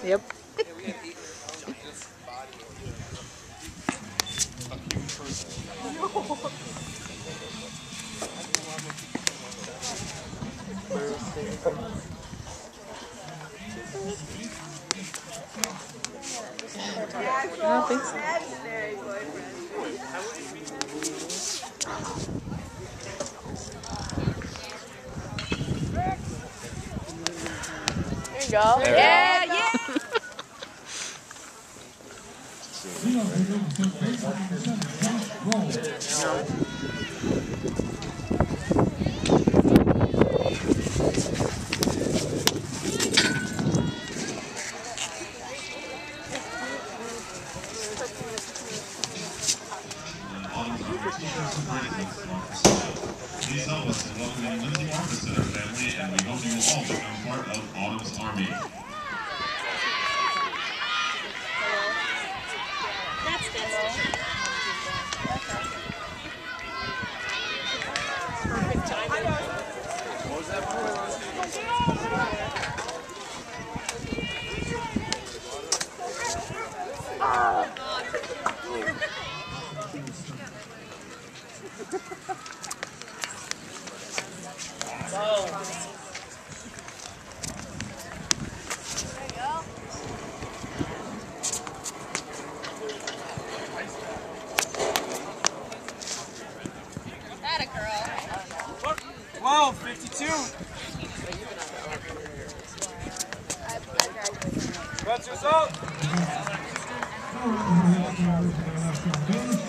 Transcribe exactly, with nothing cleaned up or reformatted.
Yep. I don't think so. There you go. There yeah, yeah. Please help us in welcoming Lindsay Marcus and her family, and we hope you will all become part of Autumn's Army. That's this. Perfect timing. What was that twelve fifty-two. That's yourself.